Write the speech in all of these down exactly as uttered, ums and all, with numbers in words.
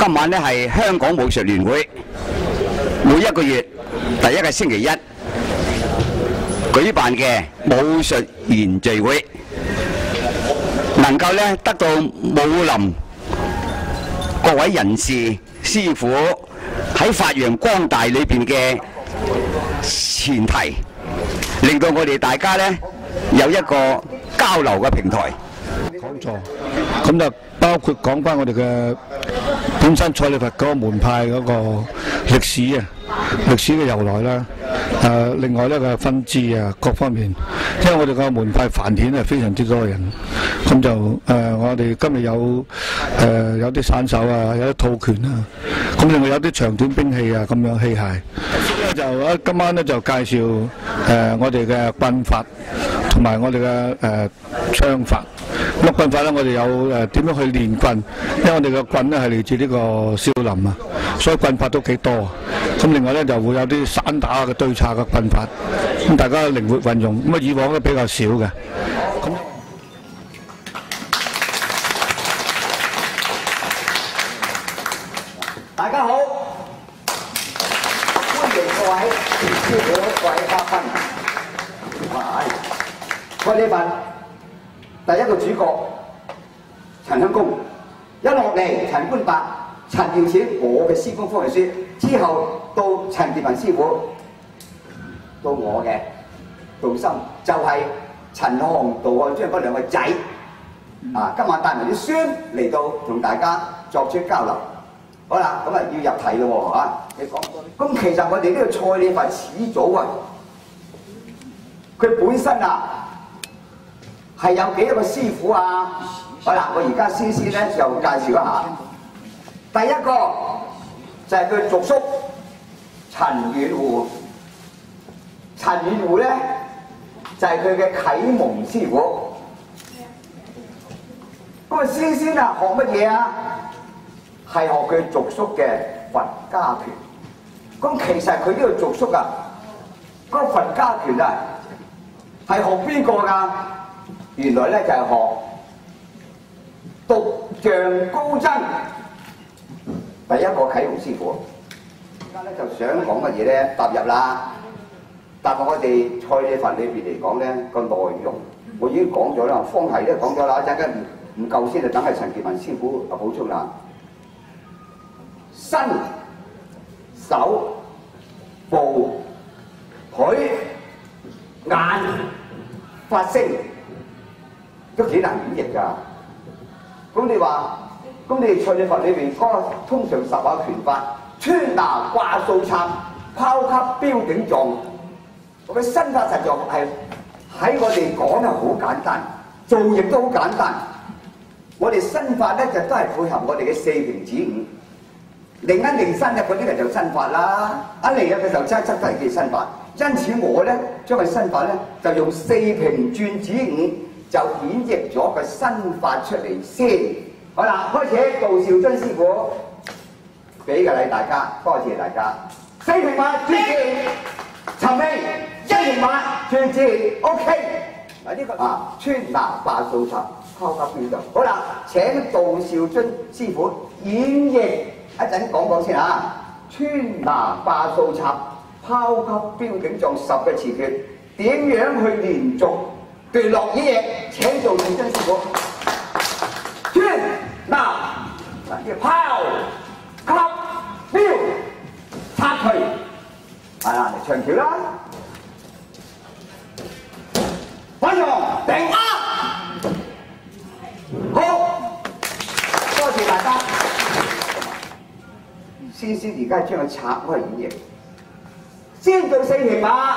今晚咧係香港武術聯會每一個月第一個星期一舉辦嘅武術研聚會，能夠咧得到武林各位人士師傅喺發揚光大裏邊嘅前提，令到我哋大家咧有一個交流嘅平台。 講座咁就包括講翻我哋嘅本身蔡李佛嗰個門派嗰個歷史啊，歷史嘅由來啦。誒、呃，另外呢個分支啊，各方面，因為我哋個門派繁衍係非常之多人，咁就誒、呃，我哋今日有誒、呃、有啲散手啊，有啲套拳啊，咁另外有啲長短兵器啊，咁樣器械。就啊，今晚咧就介紹誒、呃、我哋嘅棍法同埋我哋嘅誒槍法。咁棍法咧，我哋有誒點樣去練棍，因為我哋嘅棍咧係嚟自呢個少林啊，所以棍法都幾多。咁另外咧就會有啲散打嘅對策嘅棍法，咁大家靈活運用。咁啊以往都比較少嘅。咁大家好，歡迎各位師傅、各位嘉賓。哇！蔡李佛第一個主角陳香公，一落嚟陳官伯、陳耀錢，我嘅師公方藝書，之後到陳傑文師傅，到我嘅道心，就係、是、陳漢、道漢張嗰兩個仔。啊，今晚帶埋啲孫嚟到同大家作出交流。好啦，咁啊要入題咯喎嚇，你講咁其實我哋呢個蔡李佛始祖啊，佢本身啊係有幾多個師傅啊？好啦，我而家先先咧就介紹一下。第一個就係佢族叔陳遠湖，陳遠湖咧就係佢嘅啟蒙師傅。咁啊，先先啊學乜嘢啊？係學佢族叔嘅佛家拳。咁其實佢呢個族叔啊，嗰、那個佛家拳啊，係學邊個㗎？原來咧就係、是、學獨象高僧第一個啟蒙師傅。而家咧就想講乜嘢咧？踏入啦，踏入我哋蔡李佛裏邊嚟講咧個內容，我已經講咗啦，方係都講咗啦，一陣間唔唔夠先就等係陳傑文師傅啊補充啦。身、手、步、腿、眼、發聲，都幾難演繹㗎。咁你話，咁你哋蔡李佛裏邊嗰個通常十下拳法，穿拿掛掃插、拋級標頂撞，我嘅身法實在係喺我哋講係好簡單，做亦都好簡單。我哋身法咧就都係配合我哋嘅四平指五。另一另身入嗰啲人就身法啦，一嚟入嘅時候側側都係叫身法，因此我咧將佢身法咧就用四平轉指五就演繹咗個身法出嚟先。好啦，開始，杜兆敦師傅俾個禮大家，多謝大家。四平馬轉接，尋氣一平馬轉接 ，OK。嗱呢個啊穿拿掛掃插拋級標就好啦，請杜兆敦師傅演繹。一陣講講先嚇，穿拿掛掃插、拋級標頂撞十個詞訣，點樣去連續奪落演繹？請做認真師傅。穿拿嗱，叫拋級標插佢，係啦，嚟長條啦，反用頂啊！好，多謝大家。先先而家將佢拆開演繹，先做四平馬，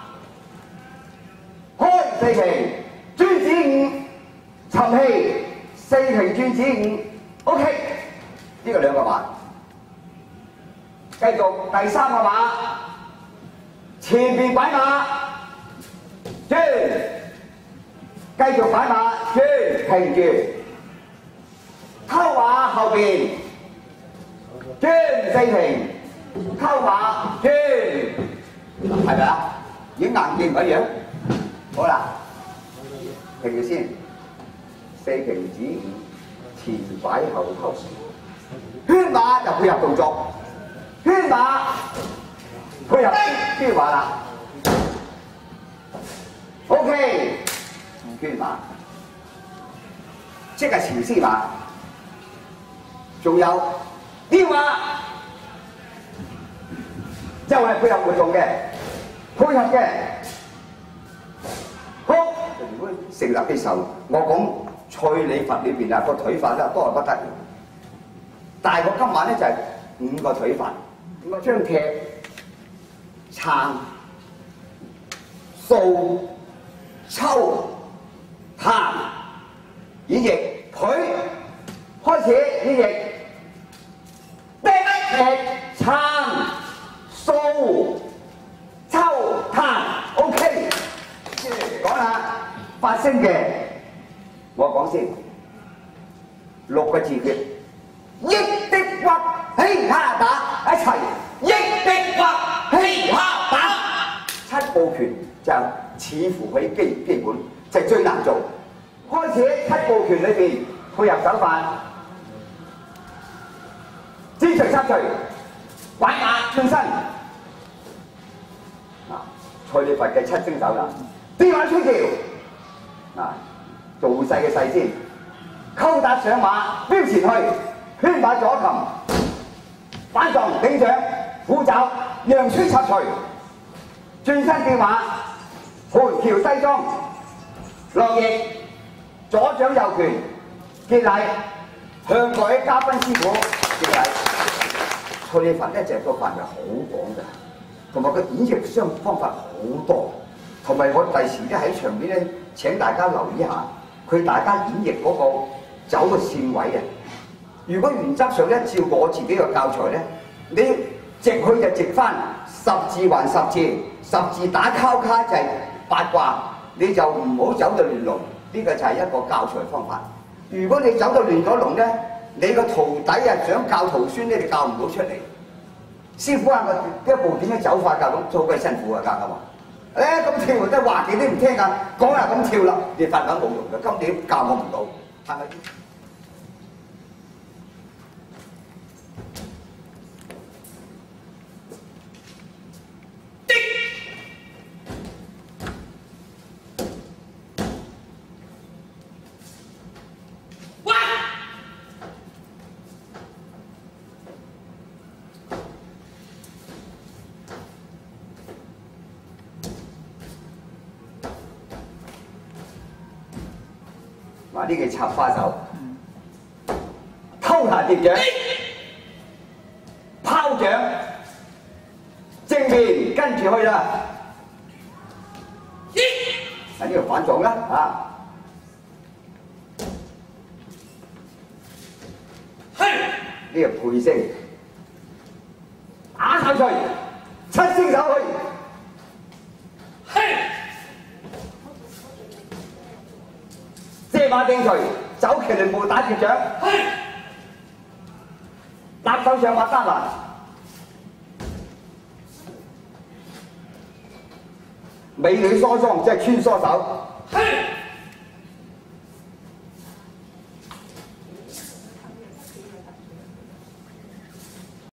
開四平，轉指五，尋氣，四平轉指五 ，OK， 呢個兩個馬，繼續第三個馬，前邊擺馬，轉，繼續擺馬，轉，停住，偷馬後邊。轉四平，溝馬轉，係咪啊？已經硬勁嗰樣。好啦，停住先，四平指五，前擺後溝。 圈馬就配合動作，圈馬配合圈馬啦。OK， 圈馬即係潮絲馬，仲有雕馬，就係配合活動嘅，配合嘅。好，如果成立嘅時候，我講蔡李佛裏邊啊個腿法咧多係不得了，但係我今晚咧就係、是、五個腿法，五個張踢、撐、掃、抽、彈、演繹腿，開始演繹，踢、踢、撐、掃、抽、彈 ，OK。講下發聲嘅，我講先，六個字嘅，益的屈希哈打，一齊益的屈希哈打，七步拳就似乎佢基基本就係、最難做。開始喺七步拳裏邊配合手法，支隨插隨，拐馬轉身，啊，蔡李佛嘅七星手啦。啲馬出橋，嗱，做勢嘅勢先，勾搭上馬，飆前去，圈馬左擒，反撞頂掌，虎爪，陽春插隨，轉身吊馬，盤橋西裝，落翼，左掌右拳，結禮，向各位嘉賓師傅結禮。蔡李佛咧就個範圍好廣㗎，同埋佢演繹雙方法好多。同埋我第時咧喺場邊咧請大家留意一下，佢大家演繹嗰個走個線位啊！如果原則上咧照我自己嘅教材咧，你直去就直翻，十字還十字，十字打交叉就係八卦，你就唔好走到亂龍，呢、這個就係一個教材方法。如果你走到亂咗龍咧，你個徒弟啊想教徒孫咧，你教唔到出嚟。師傅啊，我一步點樣走法㗎？咁做鬼辛苦啊，教㗎嘛！誒咁跳真係話極都唔聽㗎，講下咁跳啦，你發緊冇用嘅，今年教我唔到，係咪？嗱，呢個插花手，偷彈疊掌，拋掌，正面跟住去啦。喺呢度反撞啦，啊！呢個配聲，打下去，七星手去。馬定錘，走麒麟步打絕掌，搭手上馬單欄，美女梳妝即係穿梭手。